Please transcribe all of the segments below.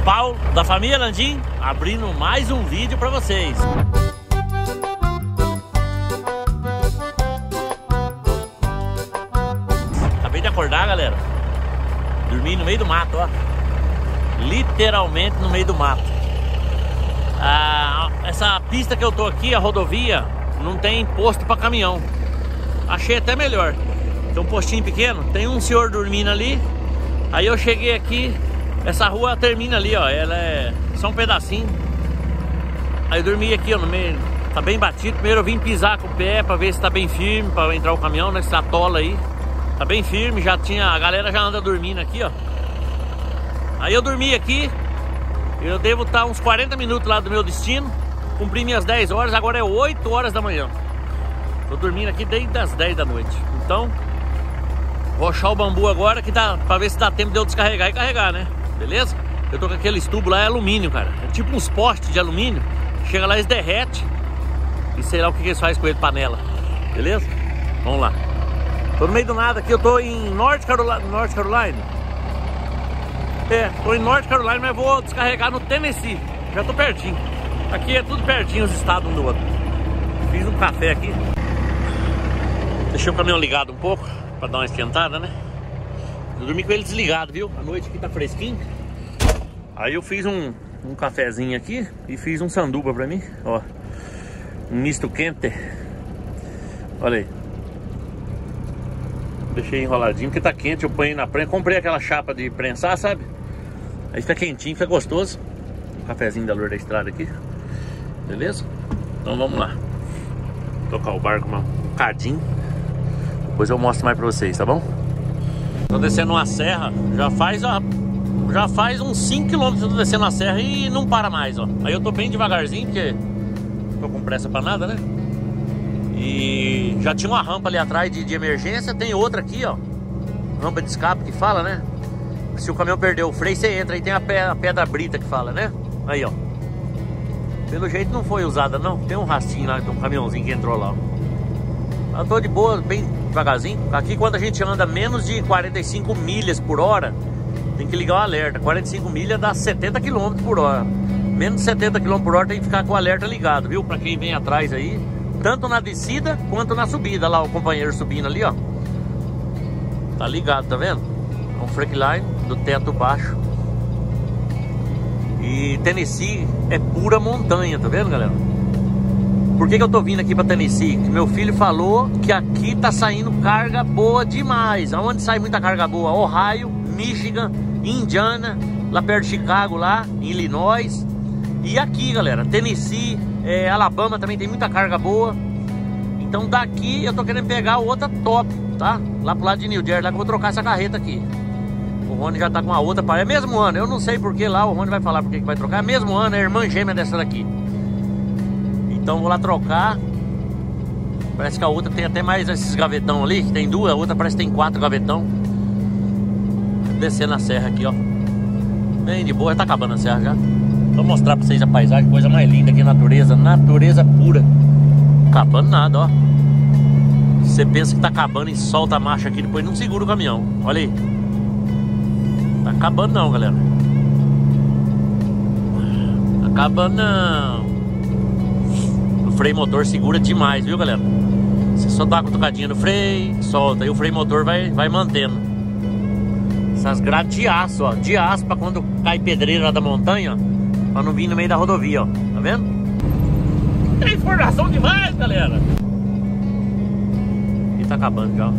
Paulo, da família Landim, abrindo mais um vídeo pra vocês. Acabei de acordar, galera. Dormi no meio do mato, ó. Literalmente no meio do mato. Essa pista que eu tô aqui, a rodovia, não tem posto pra caminhão. Achei até melhor. Tem um postinho pequeno, tem um senhor dormindo ali. Aí eu cheguei aqui, essa rua termina ali, ó. Ela é só um pedacinho. Aí eu dormi aqui, ó, no meio. Tá bem batido. Primeiro eu vim pisar com o pé pra ver se tá bem firme, pra entrar o caminhão, né? Se atola aí. Tá bem firme, já tinha. A galera já anda dormindo aqui, ó. Aí eu dormi aqui. Eu devo estar uns 40 minutos lá do meu destino. Cumpri minhas 10 horas, agora é 8 horas da manhã. Tô dormindo aqui desde as 10 da noite. Então, vou achar o bambu agora, que dá pra ver se dá tempo de eu descarregar e carregar, né? Beleza? Eu tô com aquele tubo lá, é alumínio, cara. É tipo uns postes de alumínio. Chega lá, eles derrete. E sei lá o que eles fazem com ele, panela. Beleza? Vamos lá. Tô no meio do nada aqui, eu tô em North Carolina. Tô em North Carolina, mas vou descarregar no Tennessee. Já tô pertinho. Aqui é tudo pertinho os estados um do outro. Fiz um café aqui. Deixei o caminhão ligado um pouco pra dar uma esquentada, né? Eu dormi com ele desligado, viu? A noite aqui tá fresquinho. Aí eu fiz um cafezinho aqui e fiz um sanduba pra mim, ó. Um misto quente. Olha aí. Deixei enroladinho porque tá quente, eu ponho na prensa. Comprei aquela chapa de prensar, sabe? Aí fica quentinho, fica gostoso. Um cafezinho da Lua da Estrada aqui. Beleza? Então vamos lá. Tocar o barco um bocadinho. Depois eu mostro mais pra vocês, tá bom? Tô descendo uma serra. Já faz uns 5 km que eu tô descendo a serra e não para mais, ó. Aí eu tô bem devagarzinho, porque tô com pressa pra nada, né? E já tinha uma rampa ali atrás de emergência. Tem outra aqui, ó. Rampa de escape que fala, né? Se o caminhão perdeu o freio, você entra. Aí tem a pedra brita que fala, né? Aí, ó. Pelo jeito não foi usada, não. Tem um rastinho lá, tem um caminhãozinho que entrou lá, ó. Eu tô de boa, bem devagarzinho. Aqui quando a gente anda menos de 45 milhas por hora, tem que ligar o alerta. 45 milhas dá 70 km por hora. Menos de 70 km por hora tem que ficar com o alerta ligado, viu? Pra quem vem atrás aí. Tanto na descida quanto na subida. Lá o companheiro subindo ali, ó. Tá ligado, tá vendo? É um freakline do teto baixo. E Tennessee é pura montanha, tá vendo, galera? Por que eu tô vindo aqui pra Tennessee? Que meu filho falou que aqui tá saindo carga boa demais. Aonde sai muita carga boa? Ohio, Michigan, Indiana, lá perto de Chicago, lá em Illinois. E aqui, galera, Tennessee, Alabama também tem muita carga boa. Então daqui eu tô querendo pegar outra top, tá? Lá pro lado de New Jersey, lá que eu vou trocar essa carreta aqui. O Rony já tá com a outra, é mesmo ano. Eu não sei porque lá, o Rony vai falar porque que vai trocar. É mesmo ano, é irmã gêmea dessa daqui. Então vou lá trocar. Parece que a outra tem até mais esses gavetão ali, que tem duas. A outra parece que tem 4 gavetão. Descendo a serra aqui, ó. Bem de boa, já tá acabando a serra já. Vou mostrar pra vocês a paisagem, coisa mais linda aqui, natureza. Natureza pura. Acabando nada, ó. Você pensa que tá acabando e solta a marcha aqui, depois não segura o caminhão. Olha aí. Tá acabando não, galera. Tá acabando não. O freio motor segura demais, viu, galera? Você só dá uma cutucadinha no freio, solta. E o freio motor vai mantendo. Essas grades de aço, ó. De aço pra quando cai pedreira lá da montanha, ó. Pra não vir no meio da rodovia, ó. Tá vendo? É informação demais, galera. E tá acabando já, ó.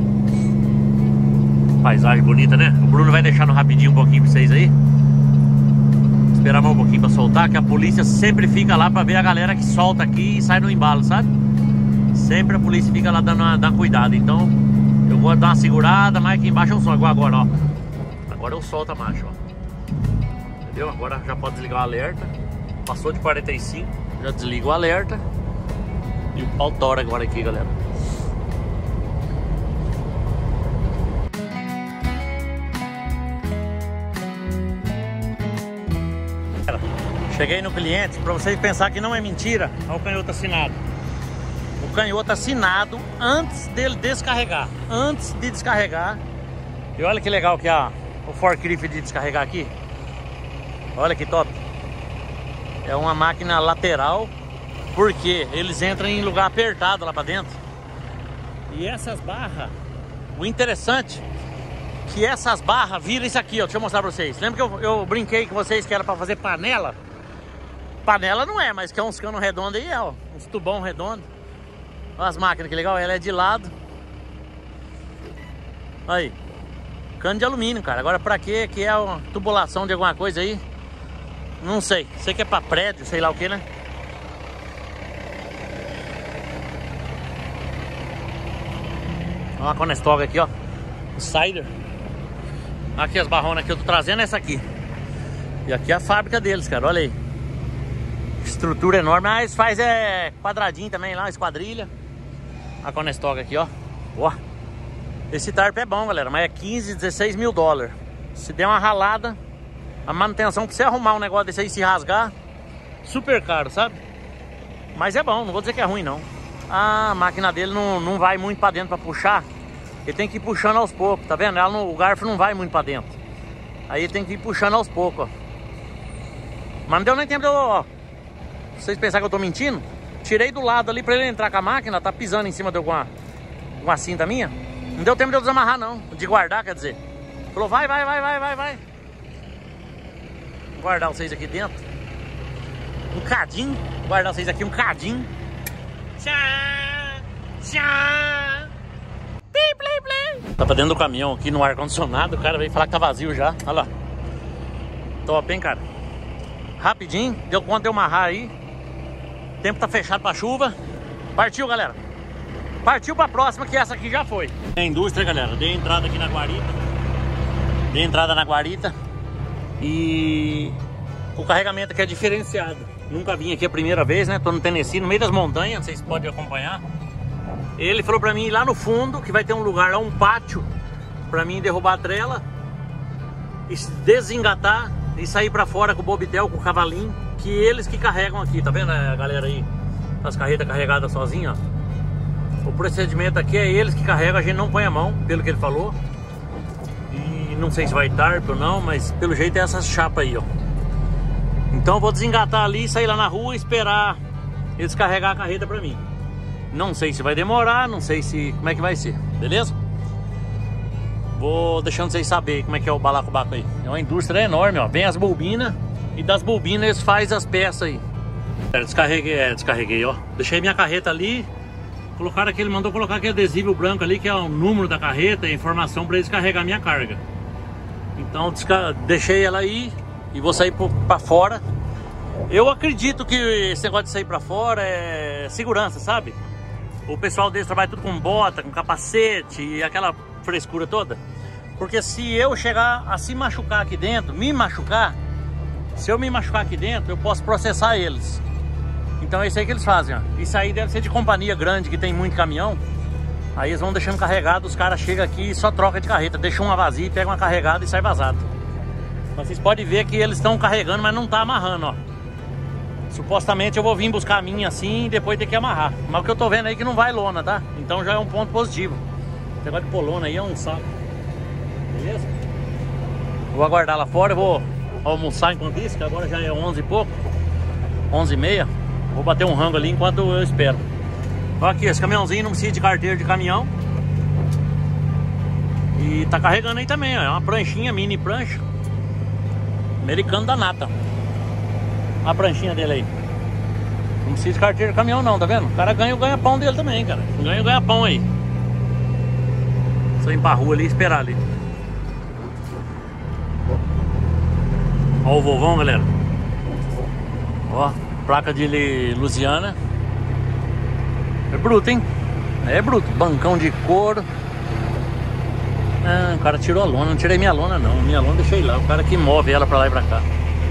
Paisagem bonita, né? O Bruno vai deixar no rapidinho um pouquinho pra vocês aí. Esperar mais um pouquinho pra soltar, que a polícia sempre fica lá pra ver a galera que solta aqui e sai no embalo, sabe? Sempre a polícia fica lá dando uma cuidado. Então eu vou dar uma segurada, mas aqui embaixo eu solto. Agora, ó. Agora eu solto a marcha, ó. Entendeu? Agora já pode desligar o alerta. Passou de 45, já desliga o alerta. E o pau tora agora aqui, galera. Cheguei no cliente, pra vocês pensarem que não é mentira. Olha o canhoto assinado. O canhoto assinado antes dele descarregar. Antes de descarregar. E olha que legal que é o forklift de descarregar aqui. Olha que top. É uma máquina lateral, porque eles entram em lugar apertado lá pra dentro. E essas barras, o interessante é que essas barras viram isso aqui, ó. Deixa eu mostrar pra vocês. Lembra que eu brinquei com vocês que era pra fazer panela? Panela não é, mas que é uns canos redondos aí, ó. Uns tubão redondo. Olha as máquinas, que legal. Ela é de lado. Aí. Cano de alumínio, cara. Agora pra quê? Que é uma tubulação de alguma coisa aí? Não sei. Sei que é pra prédio, sei lá o que, né? Olha a Conestoga aqui, ó. O Cider. Aqui as barronas que eu tô trazendo é essa aqui. E aqui é a fábrica deles, cara. Olha aí. Estrutura enorme. Ah, eles fazem quadradinho também lá, esquadrilha. A Conestoga aqui, ó. Ó. Esse tarp é bom, galera. Mas é 15, 16 mil dólares. Se der uma ralada, a manutenção pra você arrumar um negócio desse aí, se rasgar, super caro, sabe? Mas é bom, não vou dizer que é ruim, não. A máquina dele não vai muito pra dentro pra puxar. Ele tem que ir puxando aos poucos, tá vendo? O garfo não vai muito pra dentro. Aí ele tem que ir puxando aos poucos, ó. Mas não deu nem tempo de eu, ó. Vocês pensaram que eu tô mentindo? Tirei do lado ali pra ele entrar com a máquina. Tá pisando em cima de alguma cinta minha. Não deu tempo de eu desamarrar, não. De guardar, quer dizer. Falou, vai. Vou guardar vocês aqui dentro. Um cadinho. Vou guardar vocês aqui um cadinho. Tá pra dentro do caminhão aqui no ar-condicionado. O cara veio falar que tá vazio já. Olha lá. Top, hein, cara? Rapidinho. Deu conta de eu amarrar aí. O tempo tá fechado pra chuva. Partiu, galera. Partiu pra próxima, que essa aqui já foi. É indústria, galera. Dei entrada aqui na guarita. Dei entrada na guarita. E o carregamento aqui é diferenciado. Nunca vim aqui a primeira vez, né? Tô no Tennessee, no meio das montanhas. Vocês podem acompanhar. Ele falou pra mim ir lá no fundo, que vai ter um lugar lá, um pátio, pra mim derrubar a trela e desengatar e sair pra fora com o bobitel, com o cavalinho, que eles que carregam aqui. Tá vendo a galera aí? As carretas carregadas sozinhas, ó. O procedimento aqui é eles que carregam, a gente não põe a mão, pelo que ele falou. E não sei se vai tarp ou não, mas pelo jeito é essas chapas aí, ó. Então eu vou desengatar ali, sair lá na rua e esperar eles carregar a carreta pra mim. Não sei se vai demorar, não sei se como é que vai ser, beleza? Vou deixando vocês saberem como é que é o balacobaco aí. É uma indústria enorme, ó. Vem as bobinas e das bobinas eles fazem as peças aí. Descarreguei, ó. Deixei minha carreta ali. Colocaram aqui, ele mandou colocar aquele adesivo branco ali, que é o número da carreta, a informação para eles carregar minha carga. Então deixei ela aí e vou sair para fora. Eu acredito que esse negócio de sair para fora é segurança, sabe? O pessoal deles trabalha tudo com bota, com capacete e aquela frescura toda. Porque se eu chegar a se machucar aqui dentro, se eu me machucar aqui dentro, eu posso processar eles. Então é isso aí que eles fazem, ó. Isso aí deve ser de companhia grande, que tem muito caminhão. Aí eles vão deixando carregado, os caras chegam aqui e só troca de carreta. Deixa uma vazia, pega uma carregada e sai vazado. Mas vocês podem ver que eles estão carregando, mas não tá amarrando, ó. Supostamente eu vou vir buscar a minha assim e depois ter que amarrar. Mas o que eu tô vendo aí é que não vai lona, tá? Então já é um ponto positivo. Esse negócio de pôr lona aí é um saco. Beleza? Vou aguardar lá fora, eu vou almoçar enquanto isso, que agora já é 11 e pouco. 11h30. Vou bater um rango ali enquanto eu espero. Olha aqui, esse caminhãozinho não precisa de carteira de caminhão. E tá carregando aí também, ó. É uma pranchinha, mini prancha. Americano da nata. A pranchinha dele aí. Não precisa de carteira de caminhão não, tá vendo? O cara ganha o ganha-pão dele também, cara. Ganha o ganha-pão aí. Só ir pra rua ali e esperar ali. Ó o vovão, galera. Ó, placa de Louisiana. É bruto, hein? É bruto. Bancão de couro. Ah, o cara tirou a lona. Não tirei minha lona não. Minha lona deixei lá. O cara que move ela pra lá e pra cá.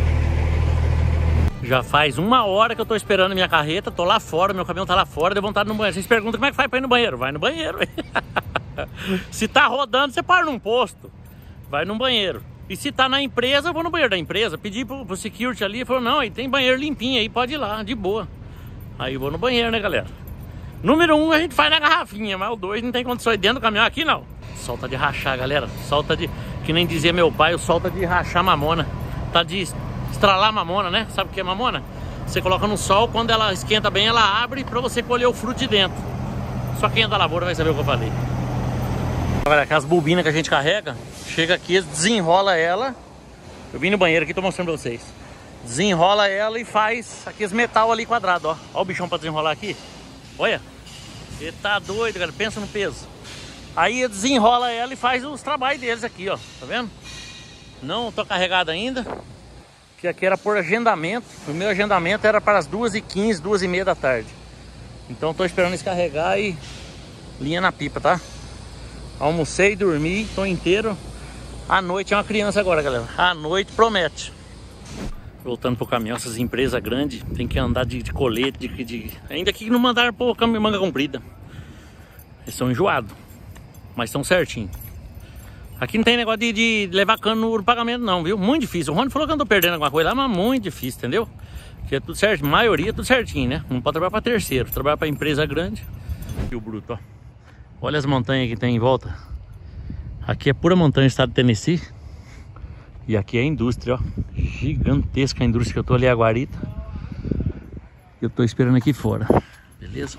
Já faz 1 hora que eu tô esperando minha carreta. Tô lá fora, meu caminhão tá lá fora. Deu vontade no banheiro. Vocês perguntam como é que faz pra ir no banheiro? Vai no banheiro. Se tá rodando, você para num posto. Vai no banheiro. E se tá na empresa, eu vou no banheiro da empresa. Pedi pro security ali, ele falou, não, aí tem banheiro limpinho aí, pode ir lá, de boa. Aí eu vou no banheiro, né, galera? Número 1 a gente faz na garrafinha, mas o 2 não tem condições dentro do caminhão aqui, não. Solta de rachar, galera. Solta de, que nem dizia meu pai, o solta de rachar mamona. Tá de estralar a mamona, né? Sabe o que é mamona? Você coloca no sol, quando ela esquenta bem, ela abre pra você colher o fruto de dentro. Só quem é da lavoura vai saber o que eu falei. Olha, aquelas bobinas que a gente carrega, chega aqui, desenrola ela. Eu vim no banheiro aqui, tô mostrando pra vocês. Desenrola ela e faz aqueles metal ali quadrado, ó. Ó o bichão pra desenrolar aqui. Olha. Ele tá doido, cara. Pensa no peso. Aí desenrola ela e faz os trabalhos deles aqui, ó. Tá vendo? Não tô carregado ainda. Que aqui era por agendamento. O meu agendamento era para as 2h15, 2h30 da tarde. Então tô esperando descarregar e linha na pipa, tá? Almocei, dormi, tô inteiro. À noite é uma criança agora, galera. À noite promete. Voltando pro caminhão, essas empresas grandes tem que andar de colete, ainda que não mandaram pôr caminhão manga comprida. Eles são enjoados, mas são certinho. Aqui não tem negócio de levar cano no pagamento não, viu? Muito difícil. O Rony falou que andou perdendo alguma coisa lá, mas muito difícil, entendeu? Porque é tudo certo, maioria tudo certinho, né? Não pode trabalhar para terceiro, trabalhar para empresa grande. E o bruto, ó. Olha as montanhas que tem em volta. Aqui é pura montanha do estado de Tennessee. E aqui é a indústria, ó. Gigantesca a indústria que eu tô ali, a guarita. Eu tô esperando aqui fora. Beleza?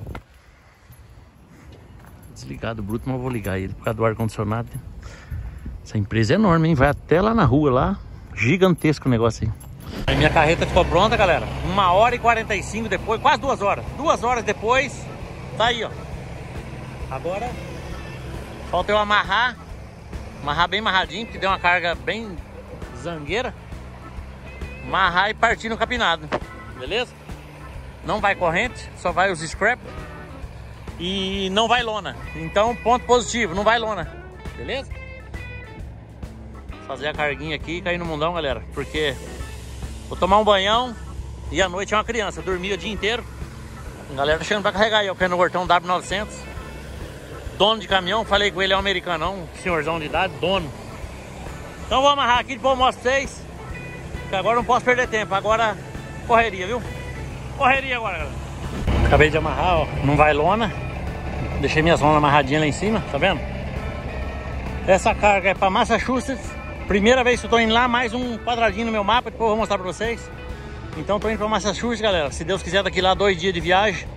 Desligado o bruto, mas eu vou ligar ele por causa do ar-condicionado. Essa empresa é enorme, hein? Vai até lá na rua, lá. Gigantesco o negócio aí. Aí minha carreta ficou pronta, galera. 1h45 depois, quase 2 horas. 2 horas depois, tá aí, ó. Agora, falta eu amarrar bem amarradinho, porque deu uma carga bem zangueira. Amarrar e partir no capinado, beleza? Não vai corrente, só vai os scrap. E não vai lona. Então, ponto positivo, não vai lona, beleza? Fazer a carguinha aqui e cair no mundão, galera. Porque vou tomar um banhão e à noite é uma criança. Dormi o dia inteiro. A galera tá chegando pra carregar aí, ó. Pé no Hortão W900. Dono de caminhão, falei com ele, é um americanão, um senhorzão de idade, dono. Então vou amarrar aqui, depois eu mostro pra vocês. Que agora não posso perder tempo, agora correria, viu? Correria agora, galera. Acabei de amarrar, ó, não vai lona. Deixei minhas lonas amarradinhas lá em cima, tá vendo? Essa carga é pra Massachusetts. Primeira vez que eu tô indo lá, mais um quadradinho no meu mapa, depois eu vou mostrar pra vocês. Então tô indo pra Massachusetts, galera. Se Deus quiser, daqui lá 2 dias de viagem.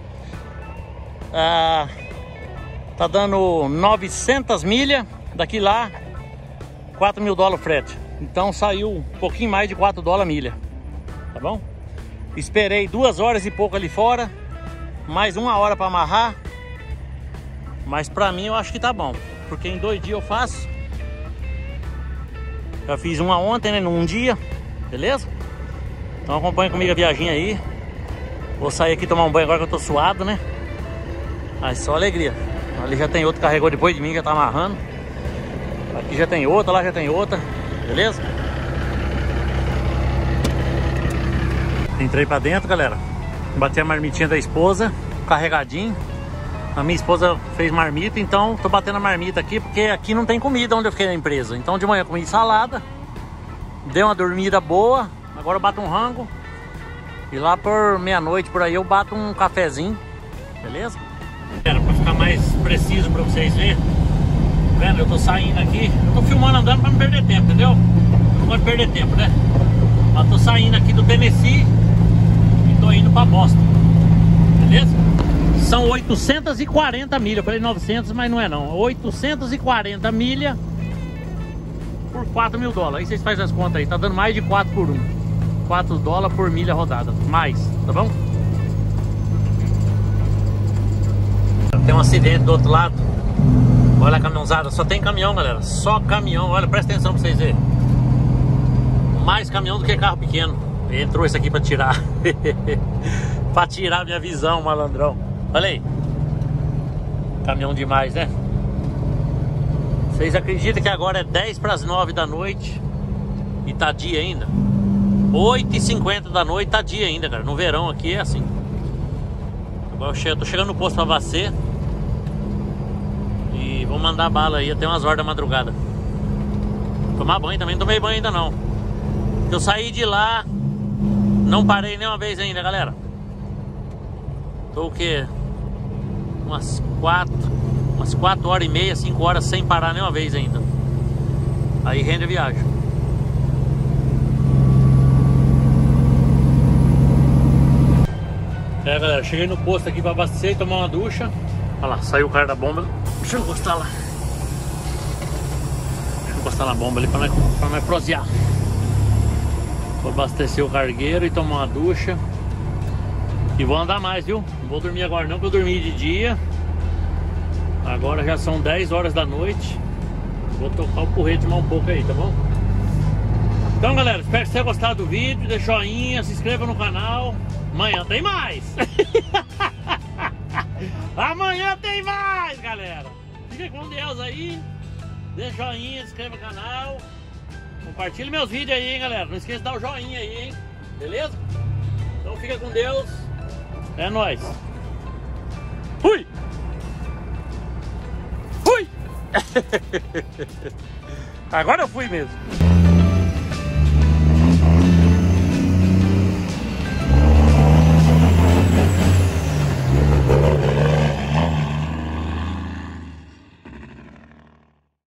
Tá dando 900 milhas, daqui lá $4.000 frete. Então saiu um pouquinho mais de $4 a milha, tá bom? Esperei 2 horas e pouco ali fora, mais 1 hora para amarrar. Mas pra mim eu acho que tá bom, porque em 2 dias eu faço. Já fiz uma ontem, né, num dia, beleza? Então acompanha comigo a viagem aí. Vou sair aqui tomar um banho agora que eu tô suado, né? Mas só alegria. Ali já tem outro, carregou depois de mim, já tá amarrando. Aqui já tem outra, lá já tem outra. Beleza? Entrei pra dentro, galera. Bati a marmitinha da esposa, carregadinho. A minha esposa fez marmita, então tô batendo a marmita aqui, porque aqui não tem comida onde eu fiquei na empresa. Então de manhã eu comi salada, dei uma dormida boa. Agora eu bato um rango. E lá por meia-noite, por aí, eu bato um cafezinho. Beleza? Pra ficar mais preciso pra vocês verem. Vendo? Eu tô saindo aqui. Eu tô filmando andando pra não perder tempo, entendeu? Não pode perder tempo, né? Mas tô saindo aqui do Tennessee e tô indo pra Boston. Beleza? São 840 milhas. Eu falei 900, mas não é não. 840 milhas por $4.000. Aí vocês fazem as contas aí. Tá dando mais de 4 por 1. $4 por milha rodada. Mais, tá bom? Tem um acidente do outro lado. Olha a caminhãozada, só tem caminhão, galera. Só caminhão, olha, presta atenção pra vocês verem. Mais caminhão do que carro pequeno. Entrou esse aqui pra tirar. Pra tirar minha visão, malandrão. Olha aí. Caminhão demais, né? Vocês acreditam que agora é 10 para as 9 da noite e tá dia ainda? 8h50 da noite tá dia ainda, cara. No verão aqui é assim. Agora eu tô chegando no posto pra Vacê. E vou mandar bala aí até umas horas da madrugada. Tomar banho também, não tomei banho ainda não. Eu saí de lá, não parei nenhuma vez ainda, galera. Tô o quê? Umas 4 horas e meia, 5 horas sem parar nenhuma vez ainda. Aí rende a viagem. É, galera, cheguei no posto aqui pra abastecer e tomar uma ducha. Olha lá, saiu o cara da bomba. Deixa eu encostar lá. Deixa eu encostar na bomba ali pra nós prosear. Vou abastecer o cargueiro e tomar uma ducha. E vou andar mais, viu? Não vou dormir agora não, porque eu dormi de dia. Agora já são 10 horas da noite. Vou tocar o porrete mais um pouco aí, tá bom? Então, galera, espero que você tenha gostado do vídeo. Dê joinha, se inscreva no canal. Amanhã tem mais! Amanhã tem mais, galera! Fica com Deus aí. Dê joinha, se inscreva no canal. Compartilhe meus vídeos aí, hein, galera. Não esqueça de dar o joinha aí, hein? Beleza? Então fica com Deus. É nóis. Fui! Fui! Agora eu fui mesmo.